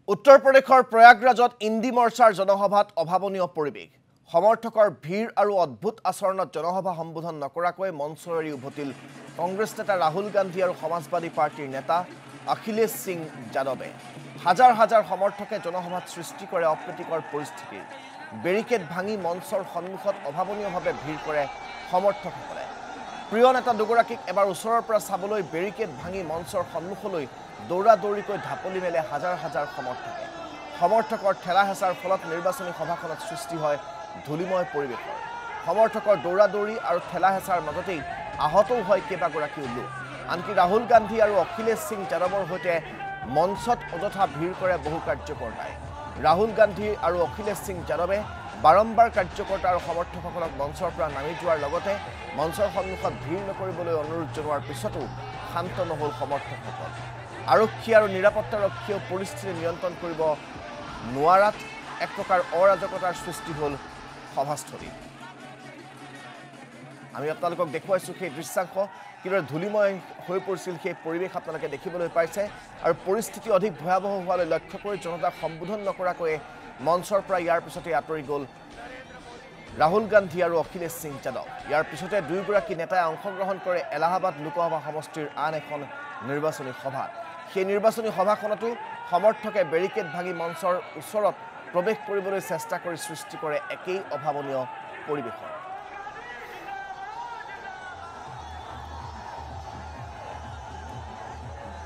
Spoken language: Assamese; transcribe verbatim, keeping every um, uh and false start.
উত্তৰ প্ৰদেশৰ প্ৰয়াগৰাজত ইন্দি মৰ্চাৰ জনসভাত অভাৱনীয় পৰিৱেশ সমৰ্থকৰ ভিৰ আৰু অদ্ভুত আচৰণত জনসভা সম্বোধন নকৰাকৈ মঞ্চ এৰি উভতিল কংগ্ৰেছ নেতা ৰাহুল গান্ধী আৰু সমাজবাদী পাৰ্টিৰ নেতা অখিলেশ সিং যাদৱে হাজাৰ হাজাৰ সমৰ্থকে জনসভাত সৃষ্টি কৰে অপ্ৰীতিকৰ পৰিস্থিতি বেৰিকেড ভাঙি মঞ্চৰ সন্মুখত অভাৱনীয়ভাৱে ভিৰ কৰে সমৰ্থকসকলে প্ৰিয় নেতা দুগৰাকীক এবাৰ ওচৰৰ পৰা চাবলৈ বেৰিকেড ভাঙি মঞ্চৰ সন্মুখলৈ দৌৰা দৌৰিকৈ ঢাপলি মেলে হাজাৰ হাজাৰ সমৰ্থকে সমৰ্থকৰ ঠেলা হেঁচাৰ ফলত নিৰ্বাচনী সভাখনত সৃষ্টি হয় ধূলিময় পৰিৱেশৰ সমৰ্থকৰ দৌৰা দৌৰি আৰু ঠেলা হেঁচাৰ মাজতেই আহতও হয় কেইবাগৰাকী লোক আনকি ৰাহুল গান্ধী আৰু অখিলেশ সিং যাদৱৰ সৈতে মঞ্চত অযথা ভিৰ কৰে বহু কাৰ্যকৰ্তাই ৰাহুল গান্ধী আৰু অখিলেশ সিং যাদৱে বাৰম্বাৰ কাৰ্যকৰ্তা আৰু সমৰ্থকসকলক মঞ্চৰ পৰা নামি যোৱাৰ লগতে মঞ্চৰ সন্মুখত ভিৰ নকৰিবলৈ অনুৰোধ জনোৱাৰ পিছতো শান্ত নহ'ল সমৰ্থকসকল আৰক্ষী আৰু নিৰাপত্তাৰক্ষীয়ে পৰিস্থিতি নিয়ন্ত্ৰণ কৰিব নোৱাৰাত এক প্ৰকাৰ অৰাজকতাৰ সৃষ্টি হ'ল সভাস্থলীত আমি আপোনালোকক দেখুৱাইছোঁ সেই দৃশ্যাংশ কিদৰে ধূলিময় হৈ পৰিছিল সেই পৰিৱেশ আপোনালোকে দেখিবলৈ পাইছে আৰু পৰিস্থিতি অধিক ভয়াৱহ হোৱালৈ লক্ষ্য কৰি জনতাক সম্বোধন নকৰাকৈ মঞ্চৰ পৰা ইয়াৰ পিছতে আঁতৰি গ'ল ৰাহুল গান্ধী আৰু অখিলেশ সিং যাদৱ ইয়াৰ পিছতে দুয়োগৰাকী নেতাই অংশগ্ৰহণ কৰে এলাহাবাদ লোকসভা সমষ্টিৰ আন এখন নিৰ্বাচনী সভাত সেই নিৰ্বাচনী সভাখনতো সমৰ্থকে বেৰিকেড ভাঙি মঞ্চৰ ওচৰত প্ৰৱেশ কৰিবলৈ চেষ্টা কৰি সৃষ্টি কৰে একেই অভাৱনীয় পৰিৱেশৰ